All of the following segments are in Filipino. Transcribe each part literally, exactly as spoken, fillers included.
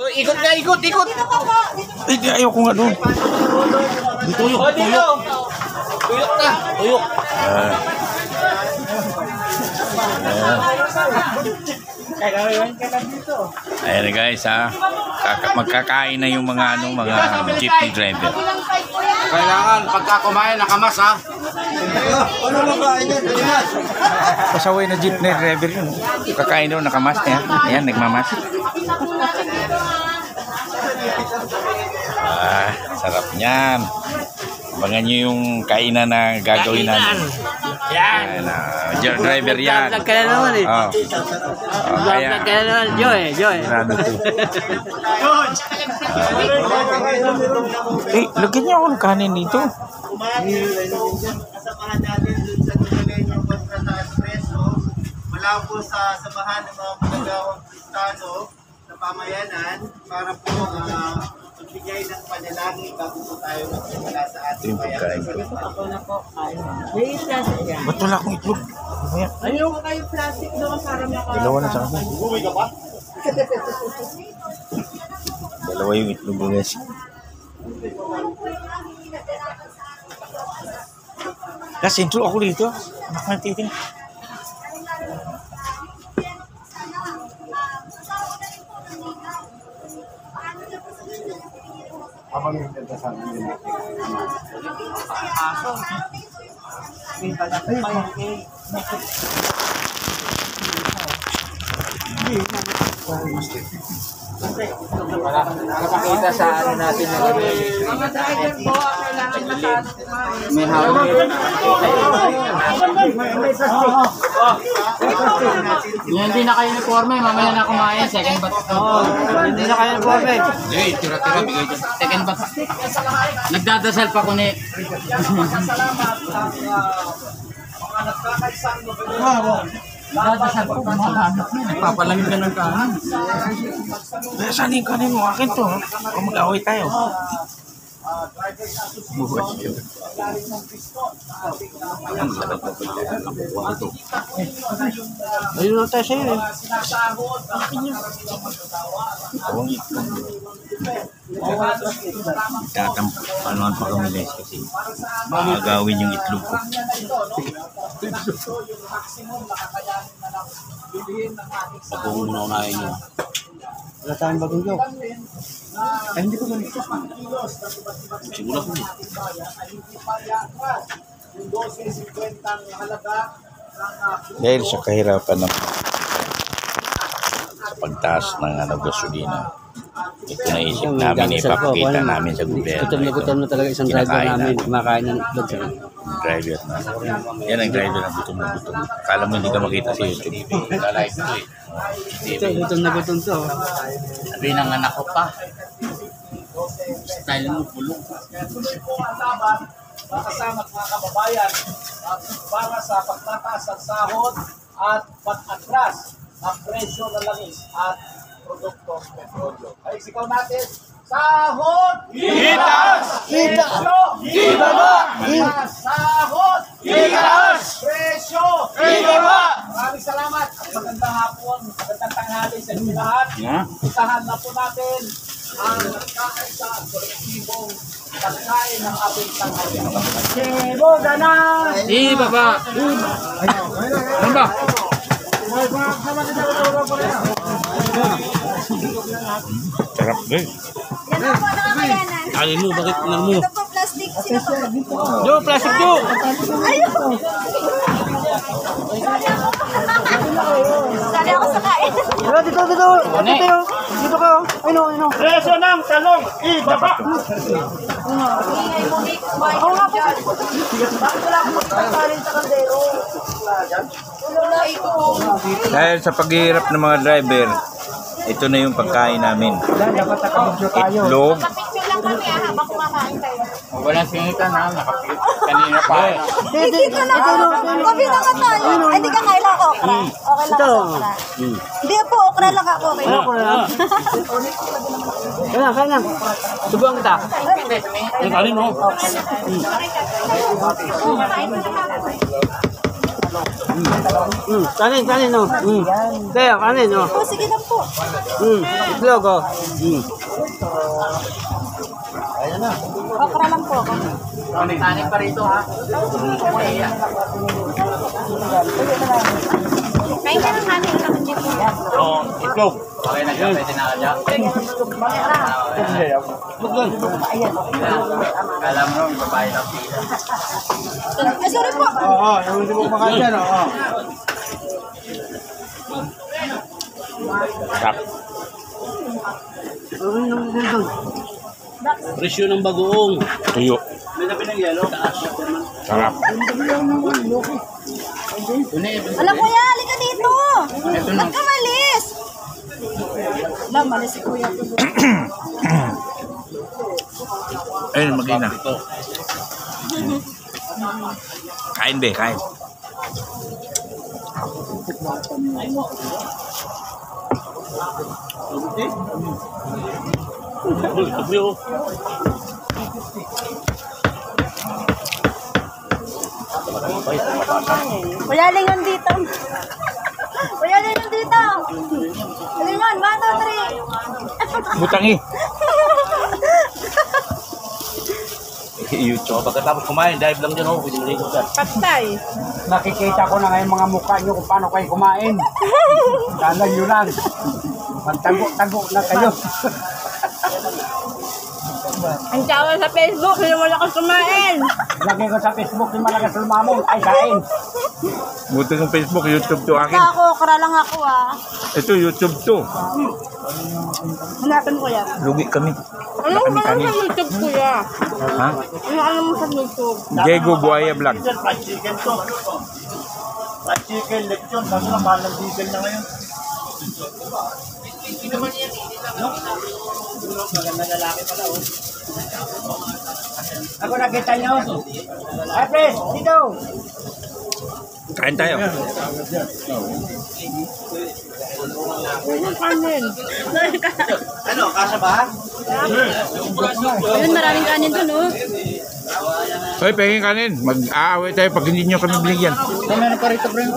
Ikot nga, ikot, ikot. Ay, ayoko nga doon. Tuyok, tuyok. Tuyok na, tuyok. Ah. Ayan na guys ha. Kaka magkakain na yung mga ano, mga jeepney driver. Kailangan pagka kumain nakamas ha. Ano lang kain yan? Pasaway na jeepney driver yun. Kakain daw nakamas niya. Ayan, nagmamas. Ah, sarap niyan. Abangan nyo yung kainan na gagawin natin. Yan. Uh, driver yan. Vlog ka na naman eh. Oh. Oh, Vlog ka na naman. Joy, Joy. Ano to? Eh, lagyan niyo ako ng kanin dito. Kasamahan natin dun sa nilagay niyong kontrata espresso. Mula po sa samahan ng mga managawang Kristano sa pamayanan para po uh, magbigay ng panalangin bago po tayo magsimula sa ating bayan. Ako na po. May plastic yan. Ba't wala akong itlog? Ayaw ko kayo plastic doon para maka... Dalawa na sa akin. Umuwi ka pa? Dalawa yung itlog ko guys. Kasi intro ako dito. Anak na titin. Habang yung nagdasal din natin. Para makita sa ano natin na gawin. Mga driver po, kailangan masyado kumain. May hawin. Yung hindi na kayo uniforme, mamaya na kumain. Second bat. Oo, hindi na kayo uniforme. Hey, tira-tira bigay dyan. Second bat. Nagdadasal pa ko ni. Nagdadasal pa ko Papalamig ka ng kanan. Eh, saan yung kanin mo? Akin to. Kung mag-away tayo. Ayun lang tayo sa'yo eh. Tawang itlog. Tatampuan pa kami guys kasi maagawin yung itlog ko. Pagkong muna unahin nyo. Wala tayong bagong joke. Ay, hindi ko ganito. Siguro ko. Dahil sa kahirapan ng sa pagtaas ng ano, gasolina, ito naisip namin, ipapakita namin sa gobyerno. Gutom na gutom na talaga isang driver namin. Kumakain ng itlog sa Driver na. Yan ang driver na gutom na gutom. Kala mo hindi ka makita sa YouTube. Lalive to eh. Ito, gutom na gutom to. Sabi ng anak ko pa. Style mo bulong. Kasama mga kababayan at para sa pagtataas ng sahod at pag-atras ng presyo ng langis at produktong petrolyo. Ay sigaw natin, sahod! Itaas! Presyo! Ibaba! Sahod! Itaas! Presyo! Ibaba! Maraming salamat at magandang hapon, magandang tanghali sa inyo lahat. Isahan na po natin ang nagkakaisa at kolektibong pagkain ng ating tanghali. Sebo, ganas! Di baba. Ano ba? Sarap guys. Yan po na kakayanan. Alin mo, bakit lang mo? Ito po plastic. Sino po? Jo, plastic jo! Ayun! Sali ako sa kain. Dito, dito, dito. Dito, dito kayo. Ay no, ay no. Presyo ng talong, ibaba! Ako nga po. Bakit wala akong magpapalin sa kaldero? Wala ito. Dahil sa paghihirap ng mga driver, ito na yung pagkain namin. Itlog. Kapicture lang kami ah, habang kumakain tayo. Walang singita na. Nakapit. Kanina pa. Dito na ako. Kabi na ka tayo. Ay, di ka kailang okra. Okay lang sa okra. Hindi po, okra lang ako. Okay lang. Okra lang. Kaya, kaya. Subuhan kita. Yung alin mo. Mm, kanin, kanin, oh. Mm. Kaya, kanin, oh. Oh, sige lang po. Mm, itlog, oh. Mm. Okra lang po ako. Kanin pa rito ha. Kain ka ng kanin. Hindi po. Oo, itlog. Okay na siya, pwede na ka dyan. Kala mo, babae lang pila. Eh, sorry po. Oo, yung hindi mo kumakain dyan, oo. Sarap. Presyo ng bagoong. Tuyo. May nabi ng yelo. Sarap. Alam ko yan, halika dito. Ba't ka malis? Alam, malis si kuya. Ayun, mag-ina. Kain be, kain. Kuya, lingon dito. Kuya, lingon dito. Lingon, one, two, three. Butangi. YouTube. Pagkatapos kumain, dive lang dyan, oh. Pwede mo rin dyan. Patay. Nakikita ko na ngayon mga mukha nyo kung paano kayo kumain. Kala nyo lang. Magtago-tago na kayo. Ang tawa sa Facebook, hindi mo lakas kumain. Lagi ko sa Facebook yung malagas lumamong. Ay, kain. Buti ng Facebook, YouTube to akin. Ako, okra lang ako ah. Ito, YouTube to. Hanapin ko yan. Lugi kami. Ano ba naman sa YouTube, kuya? Ha? Ano ano mo sa YouTube? Diego Buaya Vlog. Fried chicken to. Fried chicken, lechon. Kaso na mahal ng diesel na ngayon. Maganda lalaki pala, oh. Ako nakita nyo. Ay, Pres, dito. Kain tayo. Yung kanin. Ano, kasha ba? Ayun, maraming kanin dun oh. Hoy, pahingin kanin. Mag-aaway tayo pag hindi nyo kami binigyan. Meron pa rito, bro.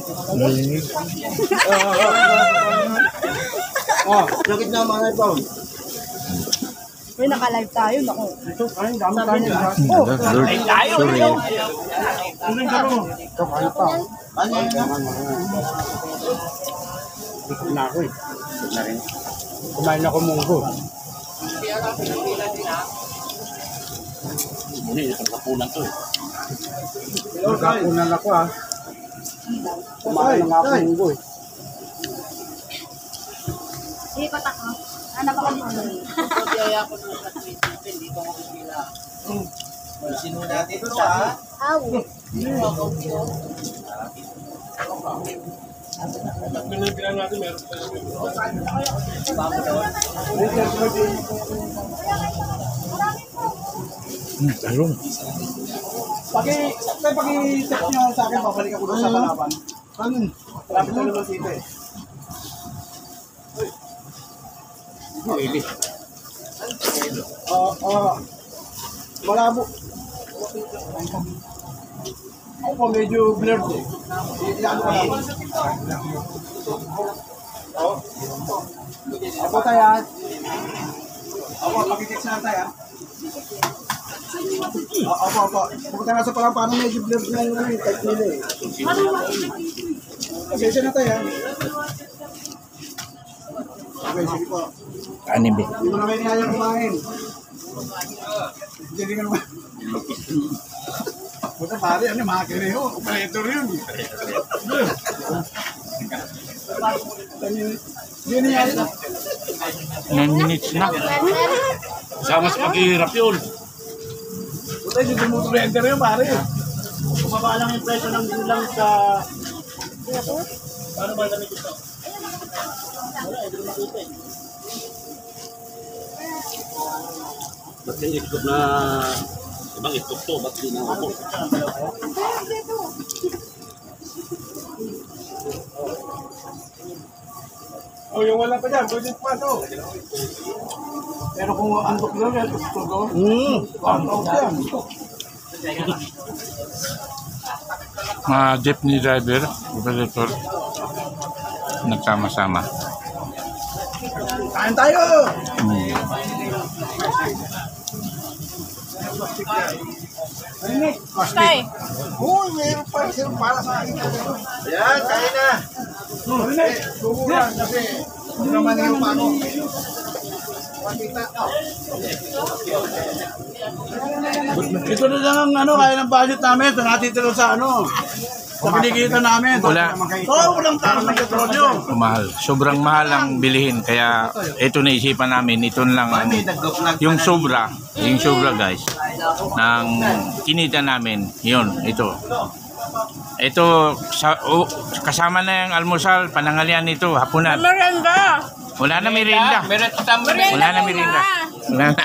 Oh, sakit na mga ito. Uy, naka-live tayo. Naku. Ay, dami tayo. Oh, Sorry. Sorry. Ito, kaya pa. Ano yun? Dito na ako eh. Kumain ako munggo. Hindi, isang kapunan to eh. Nagkakunan ako ah. Kumain na nga ako munggo eh. Sige, patak mo. Ano ba kami? Sino natin ito sa? Aw. Hmm, tarong. Pagi, pagi, pagi-check nyo sa akin, babalik ako doon sa Palawan. Ano? Lapit na naman dito eh. Pwede. Oo, oo. Malabo. Ako medyo blurred eh. Iyan ko lang. Oo. Ako tayo. Ako, pakikik na tayo. Oo, ako, ako. Pupunta nga sa parang paano medyo blurred na yung ano yung type nila eh. Pasensya na tayo. Okay, sige po. Kanin be. Hindi mo na kayo kaya kumain. Hindi ka naman. Puta pare, ano, mga kireho. Operator yun. Hindi niya yun. nine minutes na. Sa mas maghihirap yun. Puta, hindi mo operator yun, pare. Bumaba lang yung presyo ng gulang sa... Paano ba namin ito? Ba't yung itlog na... Ibang itlog to, ba't di na ako? Oh, yung wala pa dyan, pwede pa to. Pero kung andok lang yan, gusto ko. Hmm. Andok yan. mga jeepney driver, operator, nagsama-sama. Kain tayo! Hmm. Tay. Uy, mayroon pa isang para sa akin. Ayan, kain na. Subukan kasi hindi naman yung paano. Pakita. Ito na lang ang ano, kaya ng budget namin. Ito natitiro sa ano. Sa pinigitan namin. Wala. Oo, walang takas ng petrolyo. Mahal. Sobrang mahal ang bilihin. Kaya ito naisipan namin. Ito lang ang, yung sobra. Yung sobra guys. Ng kinita namin. Yun. Ito. Ito. Sa, oh, kasama na yung almusal. Panangalian nito. Hapunan. Merenda. Wala na merienda. Wala na merienda. Wala na.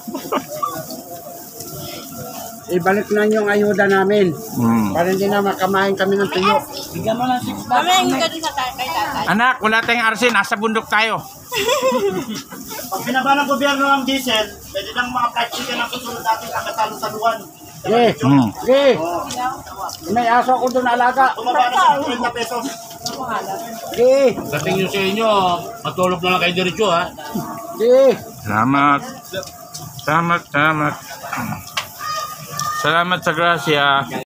Ibalik na yung ayuda namin. Hmm. Para hindi na makamain kami ng tuyo. Mami, hindi ka din sa kay tatay. Anak, wala tayong arsin. Nasa bundok tayo. Pag binaba ng gobyerno ang diesel, pwede nang mga fried chicken ang susunod natin ang katalo-saluan. Eh, Hmm. eh. May aso ako doon alaga. Bumaba na sa thirty pesos. Eh, Dating nyo sa inyo, matulog na lang kayo diretso ha. eh. Salamat. Salamat, salamat. Salamat sa grasya.